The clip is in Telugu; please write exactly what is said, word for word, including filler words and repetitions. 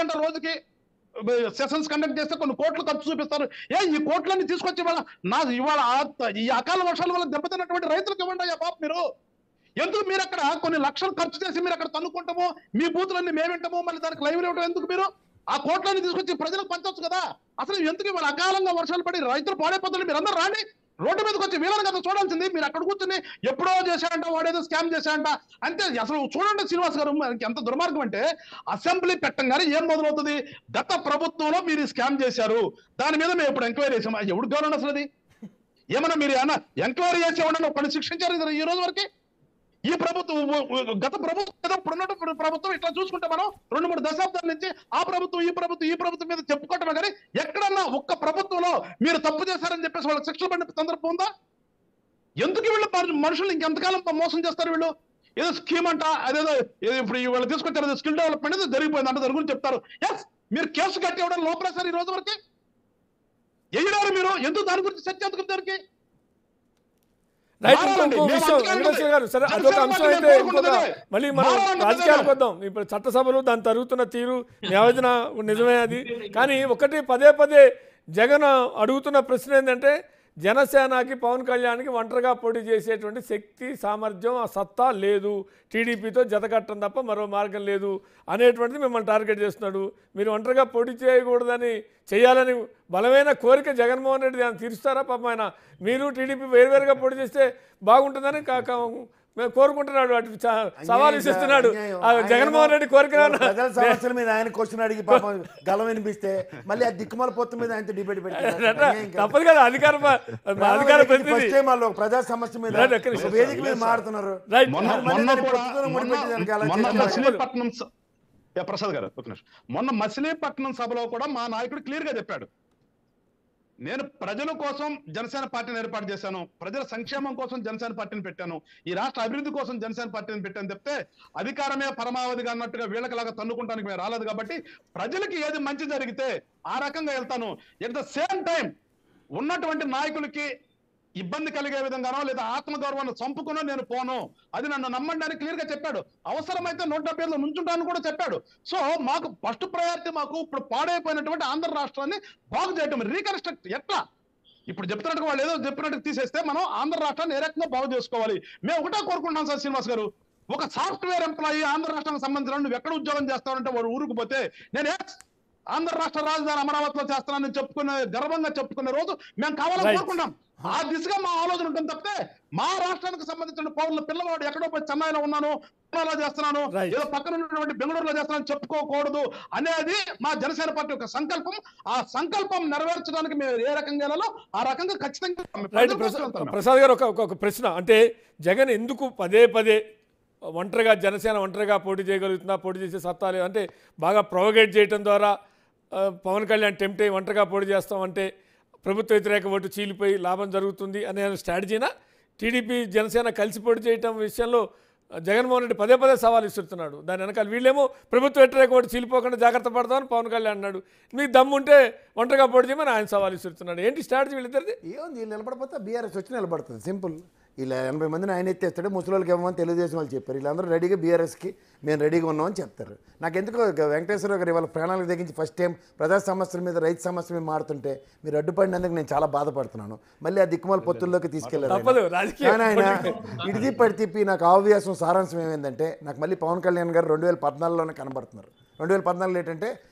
గంట రోజుకి సెషన్స్ కండక్ట్ చేస్తే కొన్ని కోట్లు ఖర్చు చూపిస్తారు. ఏ ఈ కోట్లన్నీ తీసుకొచ్చి ఇవాళ నా ఇవాళ ఈ అకాల వర్షాల వల్ల దెబ్బతిన్నటువంటి రైతులకు ఇవ్వండి అయ్యా పాప మీరు. ఎందుకు మీరు అక్కడ కొన్ని లక్షలు ఖర్చు చేసి మీరు అక్కడ తన్నుకుంటామో మీ బూతులన్నీ మేము వింటామో మళ్ళీ దానికి లైవ్ ఇవ్వడం ఎందుకు? మీరు ఆ కోట్లన్నీ తీసుకొచ్చి ప్రజలకు పంచవచ్చు కదా. అసలు ఎందుకు ఇవాళ అకాలంగా వర్షాలు పడి రైతులు పాడైపోతుంది? మీరు అందరూ రాండి రోడ్డు మీదకి వచ్చి వీళ్ళని కదా చూడాల్సింది. మీరు అక్కడ కూర్చొని ఎప్పుడో చేశారంట వాడేదో స్కామ్ చేశారంట అంతే. అసలు చూడండి శ్రీనివాస్ గారు ఎంత దుర్మార్గం అంటే అసెంబ్లీ పెట్టంగానే ఏం మొదలవుతుంది? గత ప్రభుత్వంలో మీరు స్కామ్ చేశారు, దాని మీద మేము ఇప్పుడు ఎంక్వైరీ చేసాం. ఎవడు గవర్నమెంట్ అసలు అది ఏమన్నా మీరు ఏమన్నా ఎంక్వైరీ చేసి ఎవరన్నా ఒకరిని శిక్షించారు ఈ రోజు వరకు? ఈ ప్రభుత్వం గత ప్రభుత్వం ఏదో ఇప్పుడున్న ప్రభుత్వం ఇట్లా చూసుకుంటే మనం రెండు మూడు దశాబ్దాల నుంచి ఆ ప్రభుత్వం ఈ ప్రభుత్వం ఈ ప్రభుత్వం మీద చెప్పుకోవటమే కానీ ఎక్కడన్నా ఒక్క ప్రభుత్వంలో మీరు తప్పు చేశారని చెప్పేసి వాళ్ళకి శిక్షలు పడిన సందర్భం ఉందా? ఎందుకు వీళ్ళు మనుషులు ఇంకెంతకాలం మోసం చేస్తారు? వీళ్ళు ఏదో స్కీమ్ అంట అదేదో ఇప్పుడు వీళ్ళు తీసుకొచ్చారు స్కిల్ డెవలప్మెంట్ ఏదో జరిగిపోయింది అంటే దాని గురించి చెప్తారు. ఎస్ మీరు కేసు కట్టి ఇవ్వడం లోపల సార్ ఈ రోజు వరకు ఎయ్యడారు మీరు ఎందుకు దాని గురించి చర్చ ఎందుకు దానికి? రైట్ ఇంకో విషయం వెంకటేశ్వర గారు, సరే అదొక అంశం అయితే ఇంకొక మళ్ళీ మనం రాజకీయాలకు వద్దాం. ఇప్పుడు చట్టసభలు దాని జరుగుతున్న తీరు నివేదన నిజమే అది. కానీ ఒకటి పదే పదే జగన్ అడుగుతున్న ప్రశ్న ఏంటంటే జనసేనకి పవన్ కళ్యాణ్కి ఒంటరిగా పోటీ చేసేటువంటి శక్తి సామర్థ్యం ఆ సత్తా లేదు, టీడీపీతో జతకట్టడం తప్ప మరో మార్గం లేదు అనేటువంటిది మిమ్మల్ని టార్గెట్ చేస్తున్నాడు. మీరు ఒంటరిగా పోటీ చేయకూడదని చేయాలని బలమైన కోరిక జగన్మోహన్ రెడ్డి దాన్ని తీరుస్తారా? పాపం ఆయన మీరు టీడీపీ వేరువేరుగా పోటీ చేస్తే బాగుంటుందని కాక మేము కోరుకుంటున్నాడు, అటు సవాల్ ఇస్తున్నాడు. జగన్మోహన్ రెడ్డి కోరిక ప్రజల సమస్యల మీద ఆయన క్వశ్చన్ అడిగి పాపం గలం వినిపిస్తే మళ్ళీ ఆ దిక్కుమాల పొత్తు మీద ఆయనతో డిబేట్ పెడతారు. తప్పదు కదా అధికార అధికార ప్రతినిధి ప్రజా సమస్య మీద వేదిక మీద మారుతున్నారు. ప్రసాద్ గారు ఒక నిమిషం, మొన్న మచిలీపట్నం సభలో కూడా మా నాయకుడు క్లియర్ గా చెప్పాడు, నేను ప్రజల కోసం జనసేన పార్టీని ఏర్పాటు చేశాను, ప్రజల సంక్షేమం కోసం జనసేన పార్టీని పెట్టాను, ఈ రాష్ట్ర అభివృద్ధి కోసం జనసేన పార్టీని పెట్టాను చెప్తే అధికారమే పరమావధిగా అన్నట్టుగా వీళ్ళకిలాగా తన్నుకుంటానికి మేము రాలేదు కాబట్టి ప్రజలకి ఏది మంచి జరిగితే ఆ రకంగా వెళ్తాను. ఎట్ ద సేమ్ టైం ఉన్నటువంటి నాయకులకి ఇబ్బంది కలిగే విధంగానో లేదా ఆత్మగౌరవాన్ని చంపుకునో నేను పోను, అది నన్ను నమ్మండి అని క్లియర్ గా చెప్పాడు. అవసరమైతే నూట డెబ్బై ఐదులో నుంచుంటాను కూడా చెప్పాడు. సో మాకు ఫస్ట్ ప్రయారిటీ మాకు ఇప్పుడు పాడైపోయినటువంటి ఆంధ్ర రాష్ట్రాన్ని బాగు చేయటం, రీకన్స్ట్రక్ట్. ఎట్లా ఇప్పుడు చెప్తున్నట్టు వాళ్ళు ఏదో చెప్పినట్టు తీసేస్తే మనం ఆంధ్ర రాష్ట్రాన్ని ఏ రకంగా బాగు చేసుకోవాలి. మేము ఒకటే కోరుకుంటున్నాం సార్ శ్రీనివాస్ గారు, ఒక సాఫ్ట్వేర్ ఎంప్లాయీ ఆంధ్ర రాష్ట్రానికి సంబంధించిన నువ్వు ఎక్కడ ఉద్యోగం చేస్తావంటే వాడు ఊరుకు పోతే నేను ఆంధ్ర రాష్ట్ర రాజధాని అమరావతిలో చేస్తానని చెప్పుకునే గర్వంగా చెప్పుకునే రోజు మేము కావాలని కోరుకుంటాం. ఆ దిశగా మా ఆలోచన ఉంటుంది తప్పితే మా రాష్ట్రానికి సంబంధించిన పౌరుల పిల్లవాడు ఎక్కడో పోయి చెన్నైలో ఉన్నాను, పూనాలో చేస్తున్నాను, ఏదో పక్కన ఉన్నటువంటి బెంగళూరులో చేస్తున్నాను చెప్పుకోకూడదు అనేది మా జనసేన పార్టీ యొక్క సంకల్పం. ఆ సంకల్పం నెరవేర్చడానికి మేము ఏ రకంగా వెళ్ళాలో ఆ రకంగా ఖచ్చితంగా. ప్రసాద్ గారు ఒక ఒక ప్రశ్న, అంటే జగన్ ఎందుకు పదే పదే ఒంటరిగా జనసేన ఒంటరిగా పోటీ చేయగలుగుతుందా, పోటీ చేసే సత్తా లేదు అంటే బాగా ప్రొవోకేట్ చేయడం ద్వారా పవన్ కళ్యాణ్ టెంప్ట్ అయ్యి ఒంటరిగా పోటీ చేస్తామంటే ప్రభుత్వ వ్యతిరేక ఓటు చీలిపోయి లాభం జరుగుతుంది అనే స్ట్రాటజీనా? టీడీపీ జనసేన కలిసి పోటీ చేయటం విషయంలో జగన్మోహన్ రెడ్డి పదే పదే సవాల్ ఇస్తున్నాడు. దాని వెనకాల వీళ్ళేమో ప్రభుత్వ వ్యతిరేక ఓటు చీలిపోకుండా జాగ్రత్త పడతామని పవన్ కళ్యాణ్ అన్నాడు, మీకు దమ్ముంటే ఒంటరిగా పోటీ చేయమని ఆయన సవాల్ ఇస్తున్నాడు. ఏంటి స్ట్రాటజీ వీళ్ళిద్దరిది? ఏముంది, వీళ్ళు నిలబడిపోతే బీఆర్ఎస్ వచ్చి నిలబడుతుంది, సింపుల్. ఇలా ఎనభై మందిని ఆయన ఎత్తేస్తాడు, ముసలికి ఇవ్వమని తెలుగుదేశం వాళ్ళు చెప్పారు, వీళ్ళందరూ రెడీగా బీఆర్ఎస్కి మేము రెడీగా ఉన్నామని చెప్తారు. నాకు ఎందుకో వెంకటేశ్వర గారు ఇవాళ ప్రాణాలకు తెగించి ఫస్ట్ టైం ప్రజా సమస్యల మీద రైతు సమస్య మీద మారుతుంటే మీరు అడ్డుపడినందుకు నేను చాలా బాధపడుతున్నాను. మళ్ళీ ఆ దిక్కుమాల పొత్తుల్లోకి తీసుకెళ్ళారు. కానీ ఆయన ఇడిది పడి తిప్పి నాకు ఆవ్యాసం సారాంశం ఏమైందంటే నాకు మళ్ళీ పవన్ కళ్యాణ్ గారు రెండు వేల పద్నాలుగులోనే కనబడుతున్నారు. రెండు వేల పద్నాలుగులో ఏంటంటే